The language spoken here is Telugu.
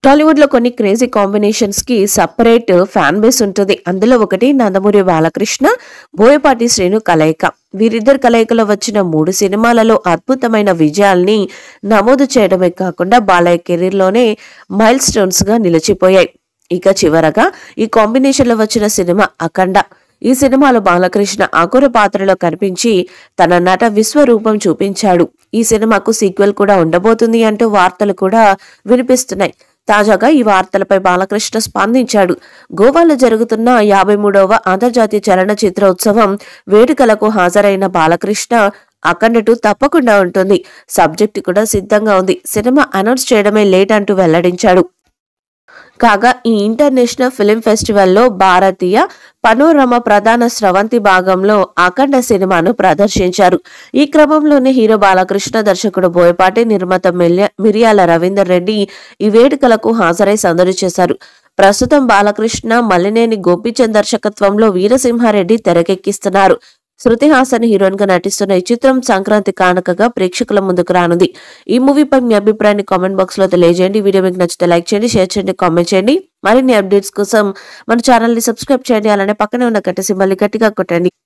టాలీవుడ్ లో కొన్ని క్రేజీ కాంబినేషన్స్ కి సపరేట్ ఫ్యాన్ బేస్ ఉంటుంది. అందులో ఒకటి నందమూరి బాలకృష్ణ, బోయపాటి శ్రీను కలయిక. వీరిద్దరు కలయికలో వచ్చిన 3 సినిమాలలో అద్భుతమైన విజయాల్ని నమోదు చేయడమే కాకుండా బాలయ్య కెరీర్ లోనే మైల్ స్టోన్స్ గా నిలిచిపోయాయి. ఇక చివరగా ఈ కాంబినేషన్ లో వచ్చిన సినిమా అఖండ. ఈ సినిమాలో బాలకృష్ణ ఆకుర పాత్రలో కనిపించి తన నట విశ్వరూపం చూపించాడు. ఈ సినిమాకు సీక్వెల్ కూడా ఉండబోతుంది అంటూ వార్తలు కూడా వినిపిస్తున్నాయి. తాజాగా ఈ వార్తలపై బాలకృష్ణ స్పందించాడు. గోవాలో జరుగుతున్న 53వ అంతర్జాతీయ చలనచిత్ర ఉత్సవం వేడుకలకు హాజరైన బాలకృష్ణ అఖండ 2 తప్పకుండా ఉంటుంది. సబ్జెక్ట్ కూడా సిద్ధంగా ఉంది. సినిమా అనౌన్స్ చేయడమే లేట్ అంటూ వెల్లడించాడు. కాగా ఈ ఇంటర్నేషనల్ ఫిలిం ఫెస్టివల్లో భారతీయ పనోరమా ప్రధాన స్రవంతి భాగంలో అఖండ సినిమాను ప్రదర్శించారు. ఈ క్రమంలోనే హీరో బాలకృష్ణ, దర్శకుడు బోయపాటి, నిర్మాత మిరియాల రవీందర్ రెడ్డి ఈ వేడుకలకు హాజరై సందడి చేశారు. ప్రస్తుతం బాలకృష్ణ, మల్లినేని గోపీచంద్ దర్శకత్వంలో వీరసింహారెడ్డి తెరకెక్కిస్తున్నారు. శృతి హాసన్ హీరోయిన్ గా నటిస్తున్న ఈ చిత్రం సంక్రాంతి కానుకగా ప్రేక్షకుల ముందుకు రానుంది. ఈ మూవీపై మీ అభిప్రాయాన్ని కామెంట్ బాక్స్ లో తెలియజేయండి. వీడియో మీకు నచ్చితే లైక్ చేయండి, షేర్ చేయండి, కామెంట్ చేయండి. మరిన్ని అప్డేట్స్ కోసం మన ఛానల్ ని సబ్స్క్రైబ్ చేయండి. అలానే పక్కనే ఉన్న గంట సింబల్ ని గట్టిగా కొట్టండి.